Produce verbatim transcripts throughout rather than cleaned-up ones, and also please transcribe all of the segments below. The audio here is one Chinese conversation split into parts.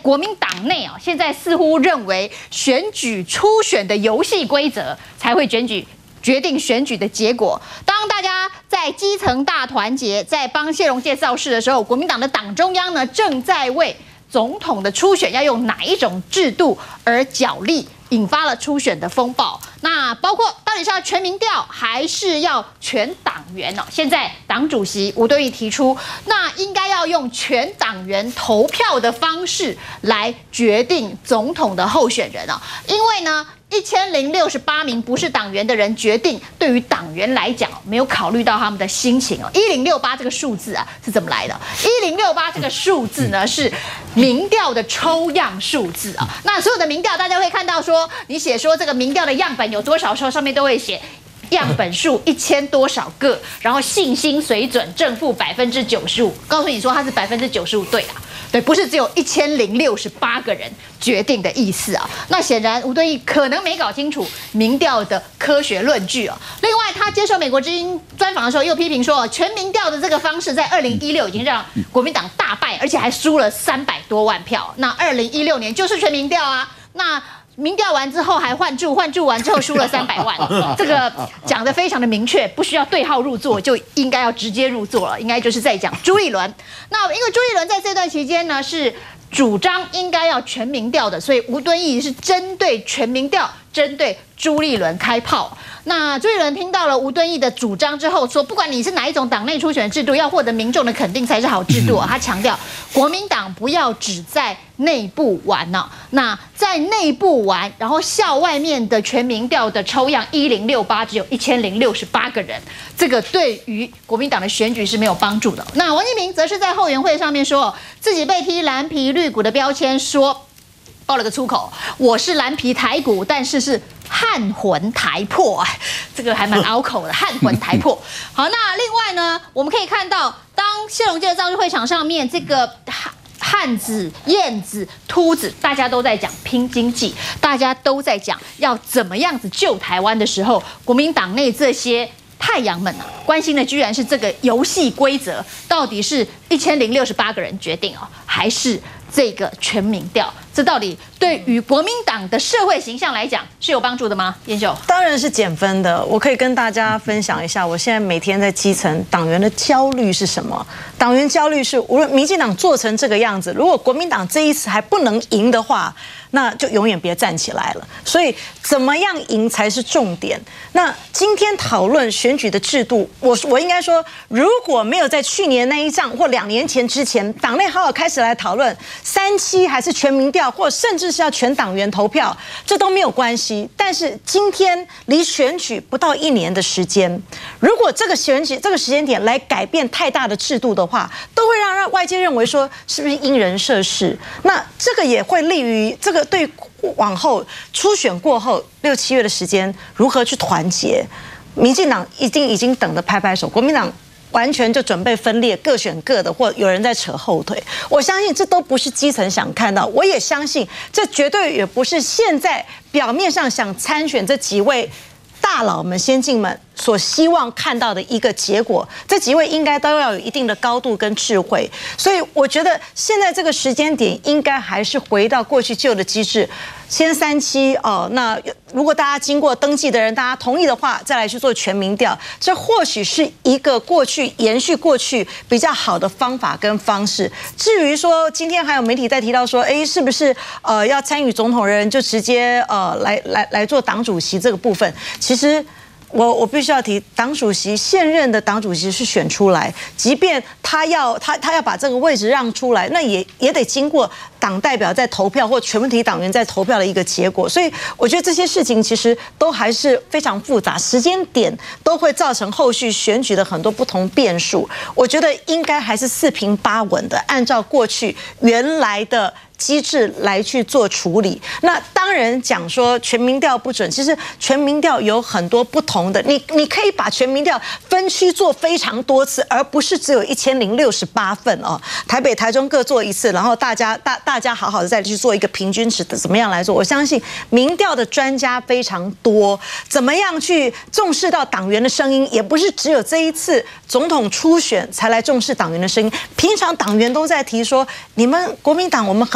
国民党内啊，现在似乎认为选举初选的游戏规则才会选举决定选举的结果。当大家在基层大团结，在帮谢龙介造势的时候，国民党的党中央呢，正在为总统的初选要用哪一种制度而角力，引发了初选的风暴。那包括到底是要全民调还是要全党员呢？现在党主席吴敦义提出，那应该要用全党员投票的方式来决定总统的候选人啊，因为呢。一千零六十八名不是党员的人决定，对于党员来讲，没有考虑到他们的心情哦。一零六八这个数字啊是怎么来的？一零六八这个数字呢是民调的抽样数字啊。那所有的民调，大家会看到说，你写说这个民调的样本有多少时候，上面都会写。样本数一千多少个，然后信心水准正负百分之九十五，告诉你说它是百分之九十五对啊，对，不是只有一千零六十八个人决定的意思啊。那显然吴敦义可能没搞清楚民调的科学论据啊。另外，他接受美国之音专访的时候，又批评说，全民调的这个方式在二零一六已经让国民党大败，而且还输了三百多万票。那二零一六年就是全民调啊，那。民调完之后还换注，换注完之后输了三百万，这个讲得非常的明确，不需要对号入座，就应该要直接入座了，应该就是在讲朱立伦。那因为朱立伦在这段期间呢是主张应该要全民调的，所以吴敦义是针对全民调，针对朱立伦开炮。那朱立伦听到了吴敦义的主张之后，说不管你是哪一种党内初选制度，要获得民众的肯定才是好制度、啊。他强调，国民党不要只在内部玩呢、啊，那在内部玩，然后校外面的全民调的抽样一零六八只有一千零六十八个人，这个对于国民党的选举是没有帮助的。那王金平则是在后援会上面说，自己被踢蓝皮绿骨的标签，说爆了个粗口，我是蓝皮台骨，但是是汉魂台破，这个还蛮拗口的，汉魂台破。好，那另外呢，我们可以看到，当谢龙介的造势会场上面，这个汉子、燕子、秃子，大家都在讲拼经济，大家都在讲要怎么样子救台湾的时候，国民党内这些太阳们啊，关心的居然是这个游戏规则，到底是一千零六十八个人决定哦，还是这个全民调？这到底对于国民党的社会形象来讲是有帮助的吗？燕秀， 当然是减分的。我可以跟大家分享一下，我现在每天在基层党员的焦虑是什么？党员焦虑是，无论民进党做成这个样子，如果国民党这一次还不能赢的话，那就永远别站起来了。所以，怎么样赢才是重点。那今天讨论选举的制度，我我应该说，如果没有在去年那一仗或两年前之前，党内好好开始来讨论三期还是全民调，或甚至是要全党员投票，这都没有关系。但是今天离选举不到一年的时间，如果这个选举这个时间点来改变太大的制度的话，都会让外界认为说是不是因人设事？那这个也会利于这个对往后初选过后六七月的时间如何去团结。民进党一定已经等着拍拍手，国民党完全就准备分裂，各选各的，或有人在扯后腿。我相信这都不是基层想看到，我也相信这绝对也不是现在表面上想参选这几位大佬们、先进们所希望看到的一个结果。这几位应该都要有一定的高度跟智慧，所以我觉得现在这个时间点应该还是回到过去旧的机制，先三期哦。那如果大家经过登记的人，大家同意的话，再来去做全民调，这或许是一个过去延续过去比较好的方法跟方式。至于说今天还有媒体在提到说，哎，是不是呃要参与总统人就直接呃来来来做党主席这个部分，其实。我我必须要提，党主席现任的党主席是选出来，即便他要他他要把这个位置让出来，那也也得经过党代表在投票或全体党员在投票的一个结果。所以我觉得这些事情其实都还是非常复杂，时间点都会造成后续选举的很多不同变数。我觉得应该还是四平八稳的，按照过去原来的机制来去做处理。那当然讲说全民调不准，其实全民调有很多不同的，你你可以把全民调分区做非常多次，而不是只有一千零六十八份哦。台北、台中各做一次，然后大家大大家好好的再去做一个平均值，怎么样来做？我相信民调的专家非常多，怎么样去重视到党员的声音，也不是只有这一次总统初选才来重视党员的声音。平常党员都在提说，你们国民党我们很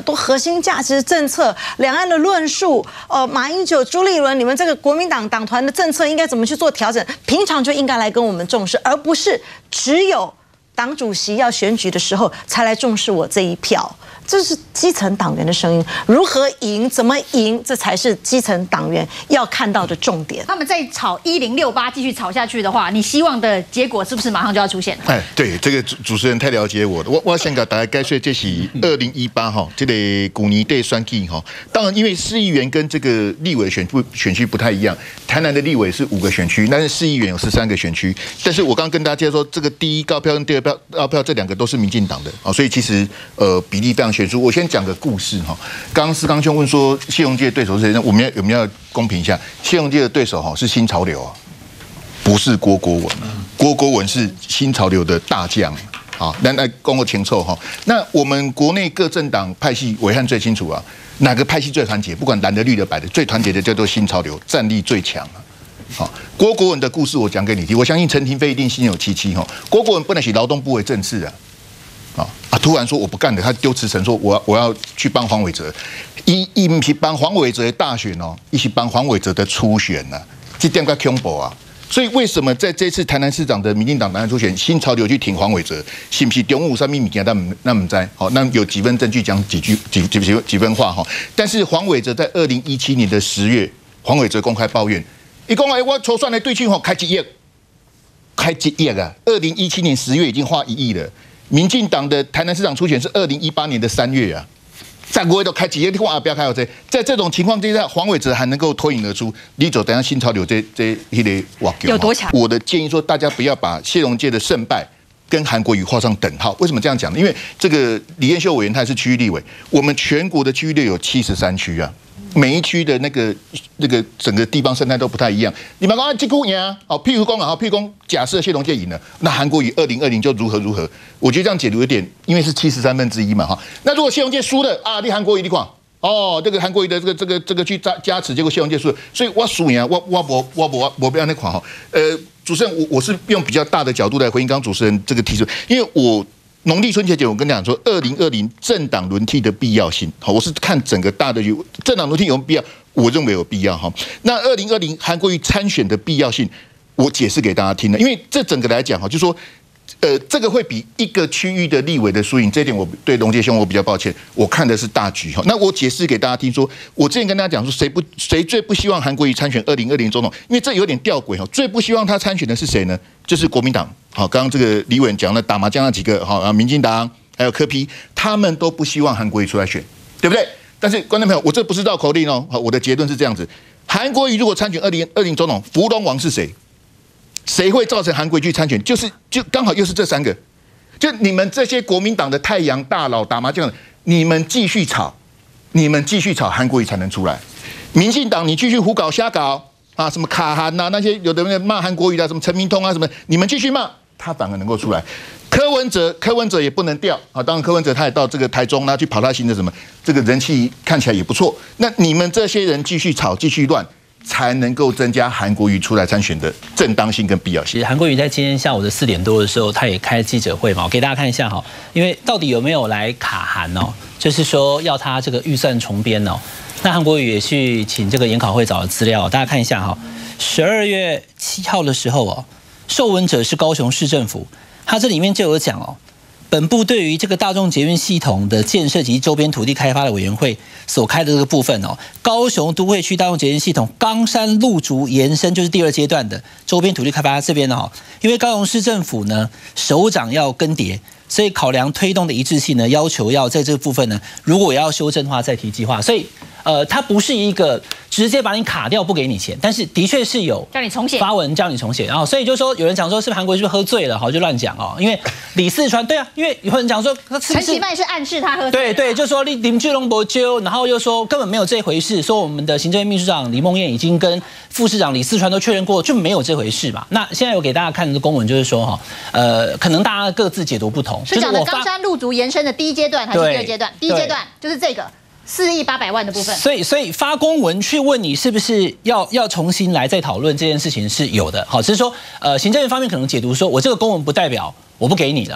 多核心价值政策、两岸的论述，呃，马英九、朱立伦，你们这个国民党党团的政策应该怎么去做调整？平常就应该来跟我们重视，而不是只有党主席要选举的时候才来重视我这一票。这是基层党员的声音，如何赢，怎么赢，这才是基层党员要看到的重点。 他们在炒一零六八继续炒下去的话，你希望的结果是不是马上就要出现了？ 哎，对，这个主主持人太了解我了。我我先给大家解说，这是二零一八哈，这个古尼对选举哈。当然，因为市议员跟这个立委选不选区不太一样，台南的立委是五个选区，但是市议员有十三个选区。但是我刚刚跟大家介绍说，这个第一高票跟第二票高票这两个都是民进党的啊，所以其实呃比例非常悬殊。我先讲个故事哈。刚刚思刚兄问说谢龙介的对手是谁？我们要我们要公平一下，谢龙介的对手哈是新潮流啊，不是郭国文。郭国文是新潮流的大将啊。那那公个清楚哈。那我们国内各政党派系伟汉最清楚啊，哪个派系最团结？不管蓝的、绿的、白的，最团结的叫做新潮流，战力最强啊。好，郭国文的故事我讲给你听，我相信陈亭妃一定心有戚戚哈。郭国文本来是劳动部的政事啊。啊啊！突然说我不干了，他丢辞呈说我要我要去帮黄伟哲，一一不是帮黄伟哲的大选哦，一起帮黄伟哲的初选呐、啊，这点个恐怖啊！所以为什么在这次台南市长的民进党党员初选，新潮流去挺黄伟哲，是不是中午上面物件那那唔知？好，那有几分证据讲几句几几几几分话哈？但是黄伟哲在二零一七年的十月，黄伟哲公开抱怨，一公哎我筹算的对去吼开几亿，开几亿啊！二零一七年十月已经花一亿了。民进党的台南市长初选是二零一八年的三月啊，在国会都开几页，你看不要开到这，在这种情况之下，黄伟哲还能够脱颖而出，你走等下新潮流这这一类哇， 有多强？ 我的建议说，大家不要把谢龙介的胜败跟韩国瑜画上等号。为什么这样讲呢？因为这个李彦秀委员他是区域立委，我们全国的区域立委有七十三区啊。每一区的那个那个整个地方生态都不太一样。你们讲啊，这股赢啊，好，譬如讲啊，譬如讲，假设谢龙介赢了，那韩国瑜二零二零就如何如何？我觉得这样解读有点，因为是七十三分之一嘛，哈。那如果谢龙介输了啊，你韩国瑜你看，哦，这个韩国瑜的这个这个这个去加加持，结果谢龙介输了，所以我输赢，我我我我我我不要那款哈。呃，主持人，我我是用比较大的角度来回应刚刚主持人这个提出，因为我。农历春节前，我跟你讲说，二零二零政党轮替的必要性，好，我是看整个大的政党轮替有没有必要，我认为有必要哈。那二零二零韩国瑜参选的必要性，我解释给大家听了，因为这整个来讲哈，就说，呃，这个会比一个区域的立委的输赢，这一点我对龙介兄我比较抱歉，我看的是大局哈。那我解释给大家听说，我之前跟大家讲说，谁不谁最不希望韩国瑜参选二零二零总统，因为这有点吊诡哈，最不希望他参选的是谁呢？就是国民党。好，刚刚这个李委员讲了打麻将那几个，好啊，民进党还有柯 P， 他们都不希望韩国瑜出来选，对不对？但是观众朋友，我这不是绕口令哦，好，我的结论是这样子：韩国瑜如果参选二零二零总统，福隆王是谁？谁会造成韩国瑜去参选？就是就刚好又是这三个，就你们这些国民党的太阳大佬打麻将的，你们继续吵，你们继续吵，韩国瑜才能出来。民进党你继续胡搞瞎搞啊，什么卡韩呐、啊，那些有的人骂韩国瑜的，什么陈明通啊，什么，你们继续骂。他反而能够出来，柯文哲，柯文哲也不能掉啊！当然，柯文哲他也到这个台中啦，去跑他新的什么，这个人气看起来也不错。那你们这些人继续吵，继续乱，才能够增加韩国瑜出来参选的正当性跟必要性。 其实韩国瑜在今天下午的四点多的时候，他也开记者会嘛，我给大家看一下哈，因为到底有没有来卡韩哦？就是说要他这个预算重编哦。那韩国瑜也去请这个研考会找的资料，大家看一下哈，十二月七号的时候哦。受文者是高雄市政府，它这里面就有讲哦，本部对于这个大众捷运系统的建设及周边土地开发的委员会所开的这个部分哦，高雄都会区大众捷运系统冈山路竹延伸就是第二阶段的周边土地开发这边哦，因为高雄市政府呢首长要更迭，所以考量推动的一致性呢，要求要在这个部分呢，如果要修正的话再提计划，所以。呃，它不是一个直接把你卡掉不给你钱，但是的确是有叫你重写发文叫你重写，然后所以就说有人讲说是不是韩国瑜是不是喝醉了，好就乱讲哦，因为李四川对啊，因为有人讲说陈其迈是暗示他喝醉， 对对，就说林居龙博揪，然后又说根本没有这回事，说我们的行政院秘书长李梦燕已经跟副市长李四川都确认过，就没有这回事嘛。那现在我给大家看的公文就是说哈，呃，可能大家各自解读不同， 是讲的冈山路竹延伸的第一阶段还是第二阶段？第一阶段就是这个。四亿八百万的部分， 所以所以发公文去问你是不是要要重新来再讨论这件事情是有的，好，只是说呃行政院方面可能解读说我这个公文不代表我不给你了，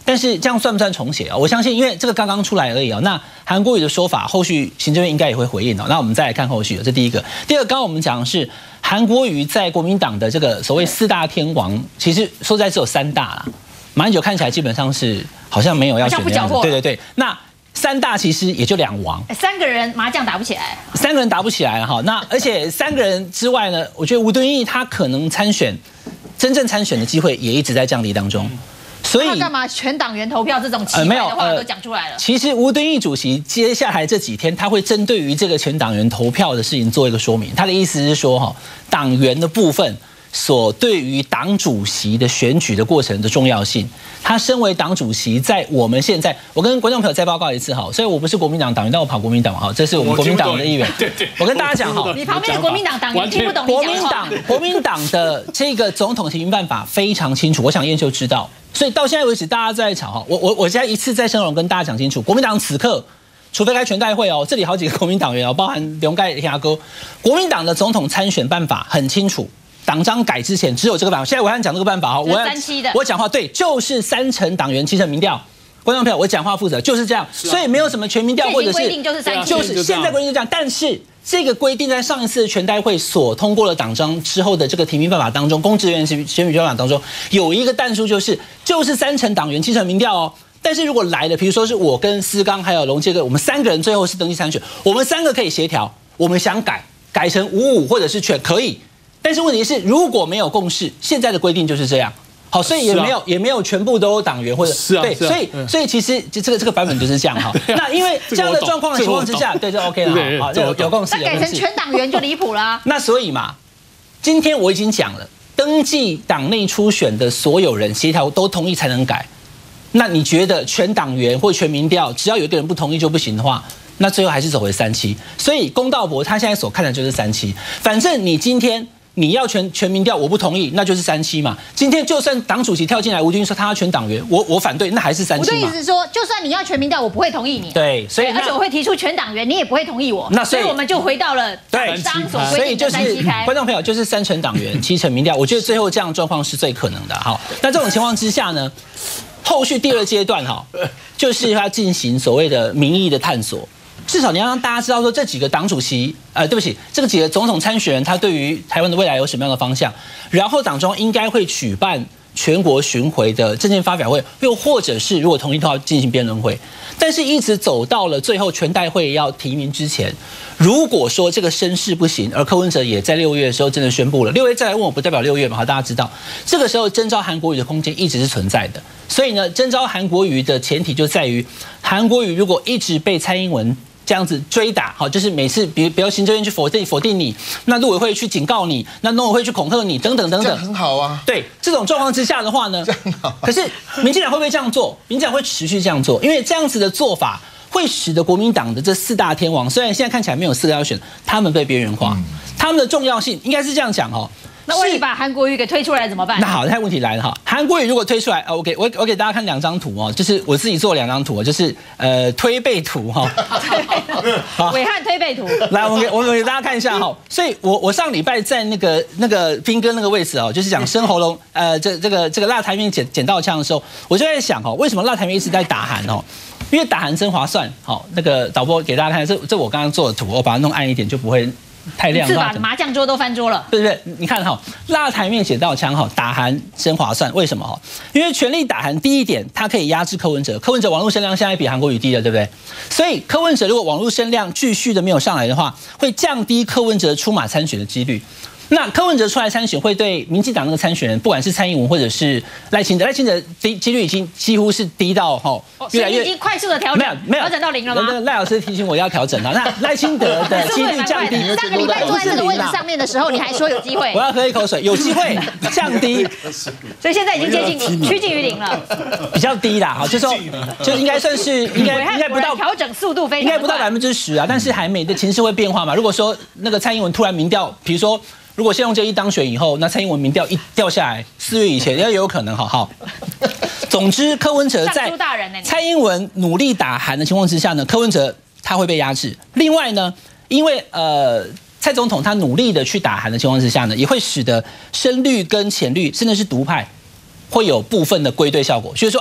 但是这样算不算重写啊？我相信，因为这个刚刚出来而已哦。那韩国瑜的说法，后续行政院应该也会回应哦。那我们再来看后续，这第一个。第二个，刚刚我们讲的是韩国瑜在国民党的这个所谓四大天王，其实说实在只有三大啦。马英九看起来基本上是好像没有要选的样子。对对对，那三大其实也就两王， 三个人麻将打不起来， 三个人打不起来了哈。那而且三个人之外呢，我觉得吴敦义他可能参选，真正参选的机会也一直在降低当中。所以他干嘛全党员投票这种奇怪的话都讲出来了？ 其实吴敦义主席接下来这几天他会针对于这个全党员投票的事情做一个说明。他的意思是说，哈，党员的部分所对于党主席的选举的过程的重要性。他身为党主席，在我们现在，我跟观众朋友再报告一次哈，所以我不是国民党党员，但我跑国民党哈，这是我们国民党的议员。 对对， 我跟大家讲哈， 你旁边的国民党党员听不懂你讲话。 国民党国民党的这个总统提名办法非常清楚，我想燕秀知道。所以到现在为止，大家在吵哈，我我我现在一次再生龙跟大家讲清楚，国民党此刻，除非开全代会哦，这里好几个国民党员哦，包含刘盖天涯哥，国民党的总统参选办法很清楚。党章改之前只有这个办法，现在我要讲这个办法哈，我要我讲话对，就是三成党员七成民调，观众朋友我讲话负责就是这样，所以没有什么全民调或者是规定就是三七， 就是现在规定就这样，但是这个规定在上一次全代会所通过的党章之后的这个提名办法当中，公职人员选举办法当中有一个但书，就是就是三成党员七成民调哦。但是如果来了，比如说是我跟思刚还有龙介哥，我们三个人最后是登记参选，我们三个可以协调，我们想改改成五五或者是全可以。但是问题是，如果没有共识，现在的规定就是这样。好，所以也没有、啊、也没有全部都有党员或者是啊， 对， 是啊所以、嗯、所以其实这个这个版本就是这样哈。那因为这样的状况的情况之下，对，就 OK 了，好，有有共识。 那改成全党员就离谱啦。 那所以嘛，今天我已经讲了，登记党内初选的所有人协调都同意才能改。那你觉得全党员或全民调，只要有一个人不同意就不行的话？那最后还是走回三七，所以龚道博他现在所看的就是三七。反正你今天你要全全民调，我不同意，那就是三七嘛。今天就算党主席跳进来，吴敦义说他要全党员，我我反对，那还是三七嘛。 我的意思是说，就算你要全民调，我不会同意你。 对，所以而且我会提出全党员，你也不会同意我。 那所以所以我们就回到了党章所规定的三七开。 观众朋友就是三成党员，七成民调，我觉得最后这样的状况是最可能的。好，那这种情况之下呢，后续第二阶段哈，就是要进行所谓的民意的探索。至少你要让大家知道说这几个党主席，呃，对不起，这个几个总统参选人，他对于台湾的未来有什么样的方向？然后党中应该会举办全国巡回的政见发表会，又或者是如果同意的话进行辩论会。但是，一直走到了最后全代会要提名之前，如果说这个声势不行，而柯文哲也在六月的时候真的宣布了，六月再来问我不代表六月嘛？好，大家知道，这个时候征召韩国瑜的空间一直是存在的。所以呢，征召韩国瑜的前提就在于，韩国瑜如果一直被蔡英文这样子追打，好，就是每次比比如行政院去否定否定你，那陆委会去警告你，那农委会去恐吓你，等等等等， 很好啊。 对这种状况之下的话呢，可是民进党会不会这样做？民进党会持续这样做，因为这样子的做法会使得国民党的这四大天王，虽然现在看起来没有四个要选，他们被边缘化，嗯、他们的重要性应该是这样讲哦。 那万一把韩国瑜给推出来怎么办？ 那好，那问题来了哈，韩国瑜如果推出来，我给我我给大家看两张图哦，就是我自己做两张图，就是呃推背图哈， 伟汉推背图。 来，我给我给大家看一下哈，所以我我上礼拜在那个那个斌哥那个位置哦，就是讲生喉咙呃这这个这个辣台面捡捡到枪的时候，我就在想哦，为什么辣台面一直在打韩哦？因为打韩真划算。好，那个导播给大家看，这这我刚刚做的图，我把它弄暗一点就不会太亮， 是把麻将桌都翻桌了， 对不对？你看哈，辣台面捡到枪哈，打韩真划算。为什么哈？因为全力打韩，第一点，它可以压制柯文哲，柯文哲网络声量现在比韩国瑜低了，对不对？所以柯文哲如果网络声量继续的没有上来的话，会降低柯文哲出马参选的几率。那柯文哲出来参选，会对民进党那个参选人，不管是蔡英文或者是赖清德，赖清德低几率已经几乎是低到哈， 越来越已经快速的调整，没有没有调整到零了吗？ 那赖老师提醒我要调整啊。那赖清德的几率降低， 上个礼拜坐在这个位置上面的时候，你还说有机会。 我要喝一口水，有机会降低， 所以现在已经接近趋近于零了， 比较低啦，好，就说就应该算是应该应该不到调整速度非常应该不到百分之十啊，但是还没的情势会变化嘛。如果说那个蔡英文突然民调，比如说。如果谢龙介一当选以后，那蔡英文民调一掉下来，四月以前也有可能，好好。总之，柯文哲在蔡英文努力打韩的情况之下呢，柯文哲他会被压制。另外呢，因为呃蔡总统他努力的去打韩的情况之下呢，也会使得深绿跟浅绿甚至是独派会有部分的归队效果。所以说，哎，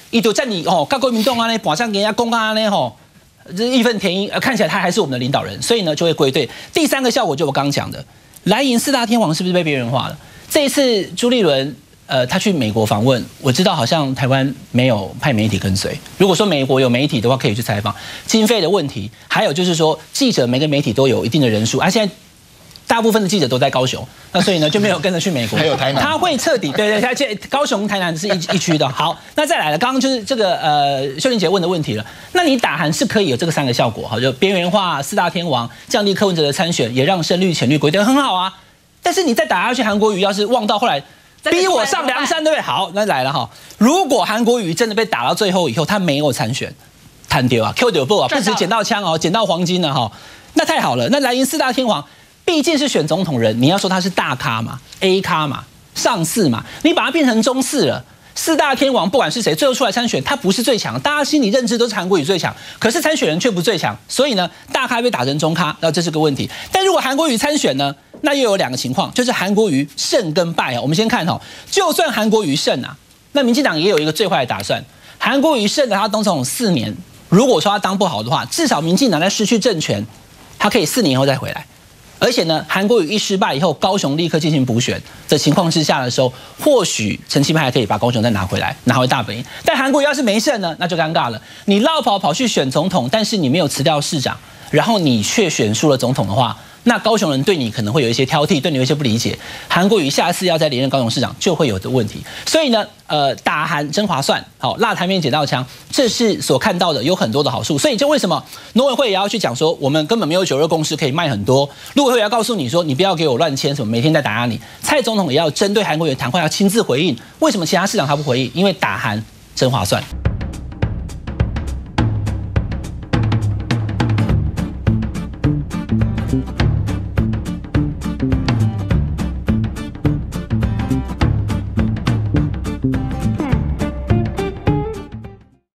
伊就站你哦，各国民众啊呢，马上给人家公啊呢吼，这义愤填膺，看起来他还是我们的领导人，所以呢就会归队。第三个效果就我刚刚讲的，蓝营四大天王是不是被边缘化了？这一次朱立伦。呃，他去美国访问，我知道好像台湾没有派媒体跟随。如果说美国有媒体的话，可以去采访。经费的问题，还有就是说记者每个媒体都有一定的人数，而、啊、现在大部分的记者都在高雄，那所以呢就没有跟着去美国。 还有台南， 他会彻底对对，他这高雄、台南是一一区的。好，那再来了，刚刚就是这个呃秀玲姐问的问题了。那你打韩是可以有这个三个效果，好，就边缘化四大天王，降低柯文哲的参选，也让深绿浅绿归队，很好啊。但是你再打下去，韩国瑜要是望到后来。逼我上梁山，对不对？好，那来了哈。如果韩国瑜真的被打到最后以后，他没有参选，弹丢啊 ，Q 丢不啊，不止捡到枪哦，捡到黄金了哈。那太好了，那蓝营四大天王毕竟是选总统人，你要说他是大咖嘛 ，A 咖嘛，上四嘛，你把它变成中四了。四大天王不管是谁，最后出来参选，他不是最强，大家心里认知都是韩国瑜最强，可是参选人却不最强，所以呢，大咖被打成中咖，那这是个问题。但如果韩国瑜参选呢，那又有两个情况，就是韩国瑜胜跟败啊。我们先看哈，就算韩国瑜胜啊，那民进党也有一个最坏的打算，韩国瑜胜了他当总统四年，如果说他当不好的话，至少民进党在失去政权，他可以四年后再回来。而且呢，韩国瑜一失败以后，高雄立刻进行补选的情况之下的时候，或许陈其迈还可以把高雄再拿回来，拿回大本营。但韩国瑜要是没胜呢，那就尴尬了。你绕跑跑去选总统，但是你没有辞掉市长，然后你却选输了总统的话，那高雄人对你可能会有一些挑剔，对你有一些不理解。韩国瑜下次要再连任高雄市长，就会有的问题。所以呢，呃，打韩真划算，好，辣台面捡到枪，这是所看到的有很多的好处。所以就为什么农委会也要去讲说，我们根本没有九二共识可以卖很多，陆委会也要告诉你说，你不要给我乱签什么，每天在打压你。蔡总统也要针对韩国瑜的谈话要亲自回应，为什么其他市长他不回应？因为打韩真划算。